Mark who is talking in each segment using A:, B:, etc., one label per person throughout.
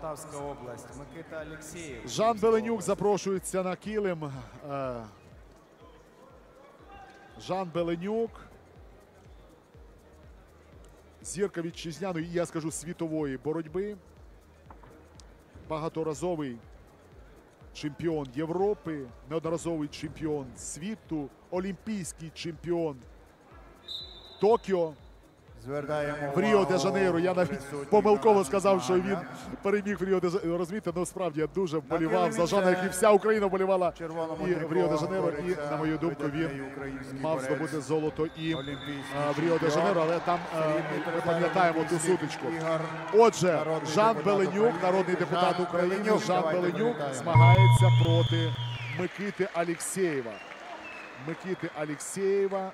A: Полтавська область. Микита Алексєєв.
B: Жан Беленюк запрошується на килим. Жан Беленюк. Зірка вітчизняної, я скажу, світової боротьби. Багаторазовий чемпіон Європи, неодноразовий чемпіон світу, олімпійський чемпіон Токіо. В Ріо-де-Жанейро. Я навіть помилково сказав, що він переміг в Ріо-де-Жанейро. Розумієте, ну справді я дуже вболівав за Жана, як і вся Україна вболівала і в Ріо-де-Жанейро. І, на мою думку, він мав здобути золото і в Ріо-де-Жанейро, але там ми пам'ятаємо ту сутичку. Отже, Жан Беленюк, народний депутат України, Жан Беленюк змагається проти Микити Алексєєва. Микити Алексєєва.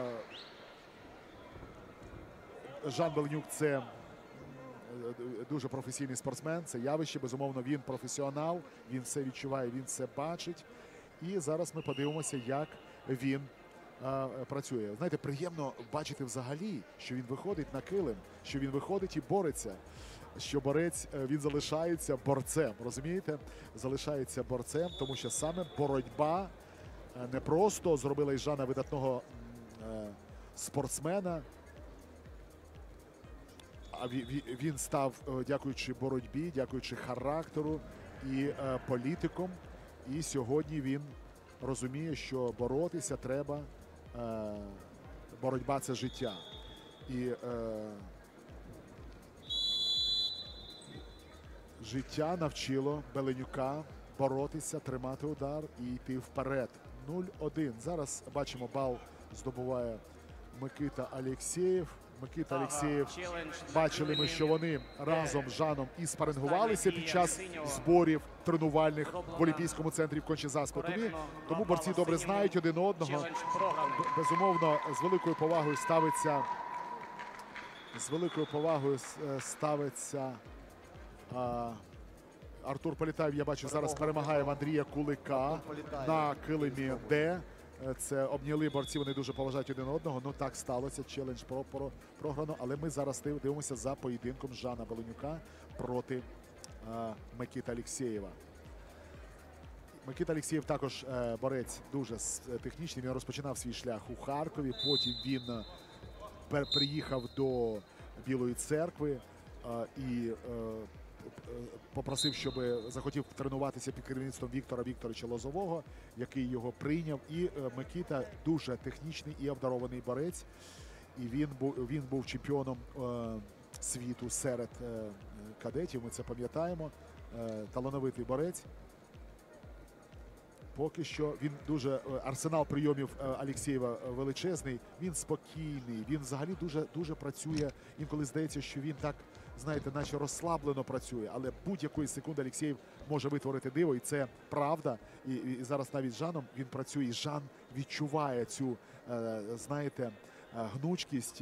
B: Жан Беленюк – це дуже професійний спортсмен, це явище, безумовно, він професіонал, він все відчуває, він все бачить. І зараз ми подивимося, як він працює. Знаєте, приємно бачити взагалі, що він виходить на килим, що він виходить і бореться, що борець, він залишається борцем, розумієте? Залишається борцем, тому що саме боротьба не просто зробила із Жана видатного спортсмена, а він став, дякуючи боротьбі, дякуючи характеру і політиком. І сьогодні він розуміє, що боротися треба. Боротьба – це життя. І життя навчило Беленюка боротися, тримати удар і йти вперед. 0-1. Зараз бачимо, бал здобуває Микита Алексєєв. Микита Алексєєв, бачили ми, що вони разом з Жаном і спарингувалися під час зборів тренувальних в Олімпійському центрі в Кончі-Заспі. Тому борці добре знають один одного. Безумовно, з великою повагою ставиться Артур Політаєв, я бачу, зараз перемагає в Андрія Кулика на килимі Д. Це обняли борці, вони дуже поважають один одного. Ну так сталося, челендж програно. Але ми зараз дивимося за поєдинком Жана Беленюка проти Микити Алексєєва. Микита Алексєєв також борець дуже технічний. Він розпочинав свій шлях у Харкові, потім він приїхав до Білої церкви і попросив, щоб захотів тренуватися під керівництвом Віктора Вікторовича Лозового, який його прийняв. І Микита дуже технічний і обдарований борець. І він був чемпіоном світу серед кадетів, ми це пам'ятаємо. Талановитий борець. Поки що він дуже, арсенал прийомів Алексєєва величезний, він спокійний, він взагалі дуже працює. Інколи здається, що він так, знаєте, наче розслаблено працює, але будь-якої секунди Алексєєв може витворити диво, і це правда. І зараз навіть з Жаном він працює, і Жан відчуває цю, знаєте, гнучкість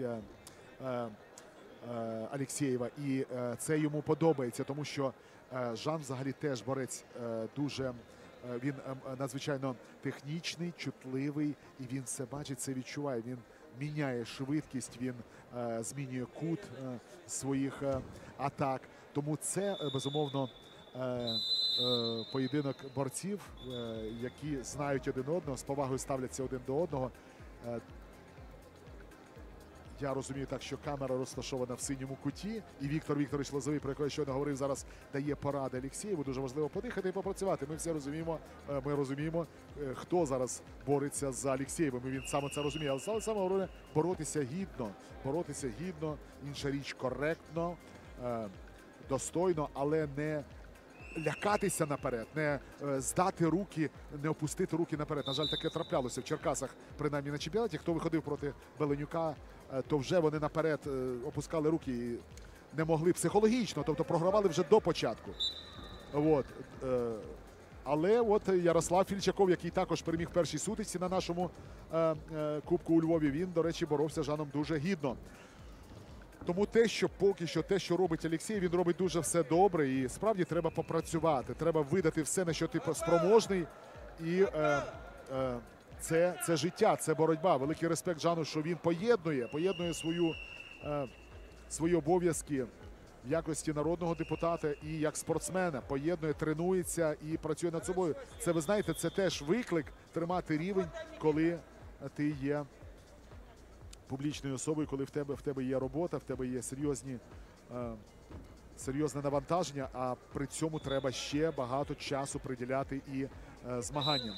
B: Алексєєва, і це йому подобається, тому що Жан взагалі теж борець дуже... Він надзвичайно технічний, чутливий, і він все бачить, це відчуває. Він міняє швидкість, він змінює кут своїх атак. Тому це, безумовно, поєдинок борців, які знають один одного, з повагою ставляться один до одного. Я розумію так, що камера розташована в синьому куті, і Віктор Вікторович Лозовий, про якого я щойно говорив, зараз дає поради Алексєєву. Дуже важливо подихати і попрацювати. Ми всі розуміємо, хто зараз бореться за Алексєєвим, і він саме це розуміє. Але саме головне – боротися гідно, інша річ коректно, достойно, але не лякатися наперед, не здати руки, не опустити руки наперед. На жаль, таке траплялося в Черкасах, принаймні на чемпіонаті. Хто виходив проти Беленюка, то вже вони наперед опускали руки і не могли психологічно, тобто програвали вже до початку. Але от Ярослав Фільчаков, який також переміг в першій сутичці на нашому кубку у Львові, він, до речі, боровся з Жаном дуже гідно. Тому поки що те, що робить Алексєєв, він робить дуже все добре. І справді треба попрацювати, треба видати все, на що ти спроможний. І це життя, це боротьба. Великий респект Жану, що він поєднує свої обов'язки в якості народного депутата і як спортсмена, поєднує, тренується і працює над собою. Це, ви знаєте, це теж виклик тримати рівень, коли ти є публічною особою, коли в тебе є робота, в тебе є серйозне навантаження, а при цьому треба ще багато часу приділяти і змаганням.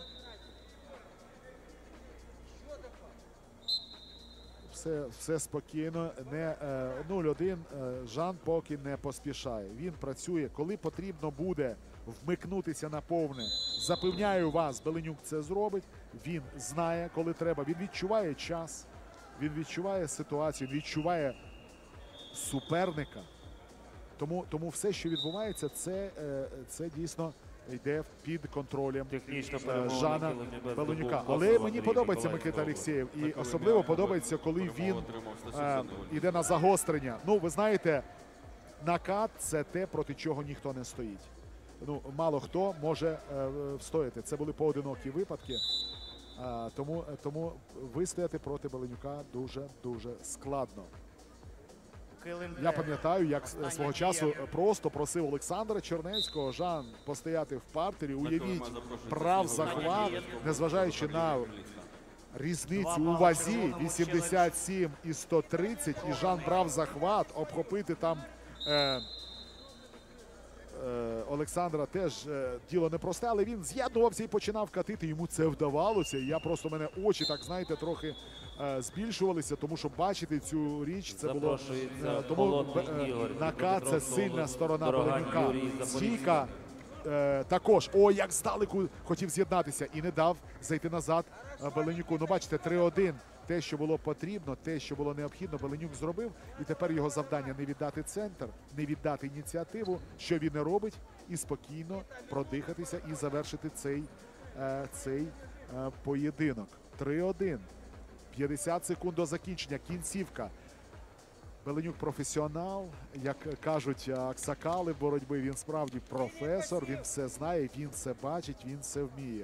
B: Все спокійно. 0-1. Жан поки не поспішає. Він працює. Коли потрібно буде вмикнутися на повне, запевняю вас, Беленюк це зробить. Він знає, коли треба. Він відчуває час, він відчуває ситуацію, він відчуває суперника. Тому все, що відбувається, це дійсно йде під контролем Жана Беленюка. Але мені подобається Микита Алєксєєв. І особливо подобається, коли він йде на загострення. Ну, ви знаєте, накат – це те, проти чого ніхто не стоїть. Ну, мало хто може встояти. Це були поодинокі випадки. Тому вистояти проти Беленюка дуже складно. Я пам'ятаю, як свого часу просто просив Олександра Чернецького, Жан, постояти в партері. Уявіть, брав захват, незважаючи на різницю у вазі 87 і 130, і Жан брав захват, обхопити там Олександра теж діло непросте, але він з'єднувався і починав катити, йому це вдавалося. І у мене очі, так знаєте, трохи збільшувалися, тому що бачити цю річ, це було... Тому накат – це сильна сторона Беленюка. Стійка також, як здалеку хотів з'єднатися і не дав зайти назад Беленюку. Ну, бачите, 3-1. Те, що було потрібно, те, що було необхідно, Беленюк зробив. І тепер його завдання не віддати центр, не віддати ініціативу, що він не робить, і спокійно продихатися і завершити цей поєдинок. 3-1. 50 секунд до закінчення. Кінцівка. Беленюк професіонал. Як кажуть аксакали в боротьбі, він справді професор, він все знає, він все бачить, він все вміє.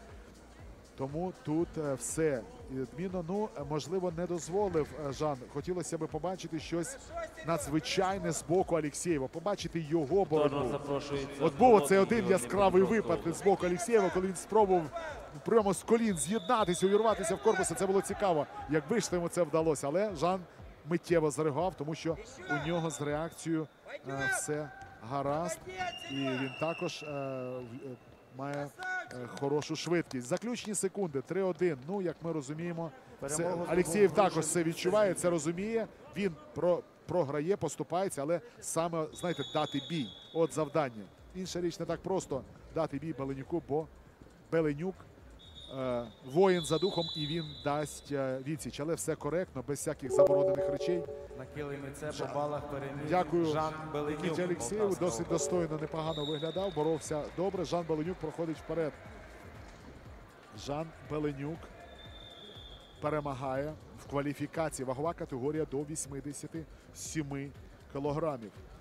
B: Тому тут все відмінно. Ну, можливо, не дозволив Жан. Хотілося б побачити щось надзвичайне з боку Алєксєєва. Побачити його боротьбу. От був оцей один яскравий випад з боку Алєксєєва, коли він спробував прямо з колін з'єднатися, увірватися в корпус. Це було цікаво, якби ж йому це вдалося. Але Жан миттєво зреагував, тому що у нього з реакцією все гаразд. І він також має хорошу швидкість. Заключні секунди. 3-1. Ну, як ми розуміємо, Алєксєєв також це відчуває, це розуміє. Він програє, поступається, але саме, знаєте, дати бій. От завдання. Інша річ, не так просто дати бій Беленюку, бо Беленюк воїн за духом, і він дасть відсіч. Але все коректно, без всяких заборонених речей.
A: На килимі це по балах переміг
B: Дякую
A: Жан Беленюк.
B: Микиті Алєксєєву. Досить достойно, непогано виглядав, боровся добре. Жан Беленюк проходить вперед. Жан Беленюк перемагає в кваліфікації. Вагова категорія до 87 кілограмів.